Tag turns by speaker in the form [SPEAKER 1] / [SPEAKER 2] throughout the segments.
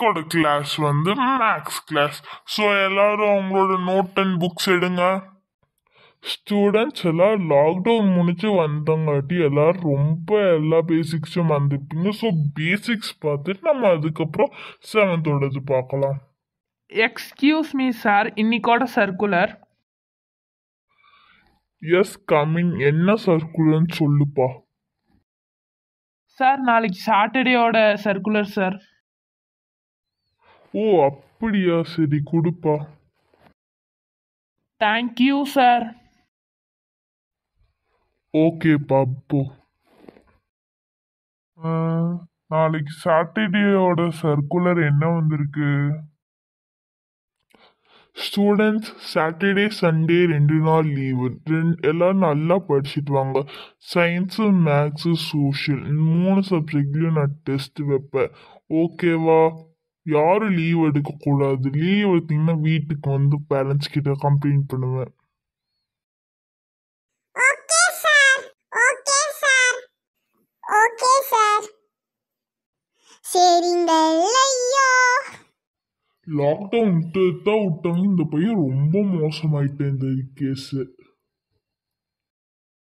[SPEAKER 1] இன்னைக்கோட class வந்து maths class. So எல்லாரும் அவங்களோட நோட் அண்ட் புக்ஸ் எடுங்க. ஸ்டூடெண்ட்ஸ் எல்லாம் லாக்டவுன் முடிச்சு வந்தங்காட்டி எல்லாரும் ரொம்ப எல்லா பேசிக்ஸும் வந்துருப்பீங்க. ஸோ பேசிக்ஸ் பார்த்துட்டு நம்ம அதுக்கப்புறம் செவன்த்தோடது பார்க்கலாம்.
[SPEAKER 2] எக்ஸ்கியூஸ் மீ சார், இன்னைக்கோட சர்க்குலர்.
[SPEAKER 1] Yes coming. என்ன சர்க்குலர்னு சொல்லுப்பா.
[SPEAKER 2] சார் நாளைக்கு சாட்டர்டேயோட சர்க்குலர் சார்.
[SPEAKER 1] ஓ அப்படியா, சரி கொடுப்பா.
[SPEAKER 2] Thank you sir.
[SPEAKER 1] ஓகே பாப்பு. நாளைக்கு சாட்டர்டேயோட சர்க்குலர் என்ன வந்திருக்கு? ஸ்டூடெண்ட்ஸ் சாட்டர்டே சண்டே 2 நாள் லீவு. எல்லாரும் நல்லா படிச்சுட்டு வாங்க. சயின்ஸு மேக்ஸு சோஷியல் 3 சப்ஜெக்ட்லையும் நான் டெஸ்ட் வைப்பேன். ஓகேவா? யாரும் லீவ் எடுக்கக்கூடாது. லீவ் எடுத்தீங்கன்னா வீட்டுக்கு வந்து பேரண்ட்ஸ் கிட்ட கம்ப்ளைண்ட் பண்ணுவேன். லாக்டவுன் தான் விட்டாங்க. இந்த பையன் ரொம்ப மோசமாயிட்டேன் இந்த கேஸ்.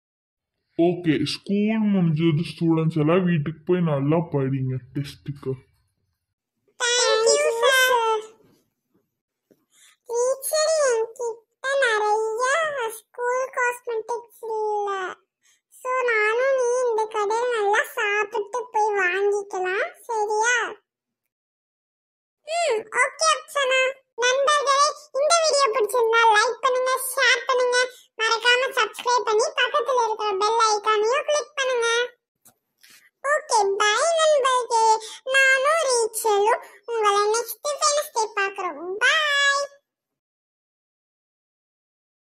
[SPEAKER 1] ஓகே, ஸ்கூல் முடிஞ்சது. ஸ்டூடெண்ட்ஸ் எல்லாம் வீட்டுக்கு போய் நல்லா படிங்க டெஸ்ட்டுக்கு.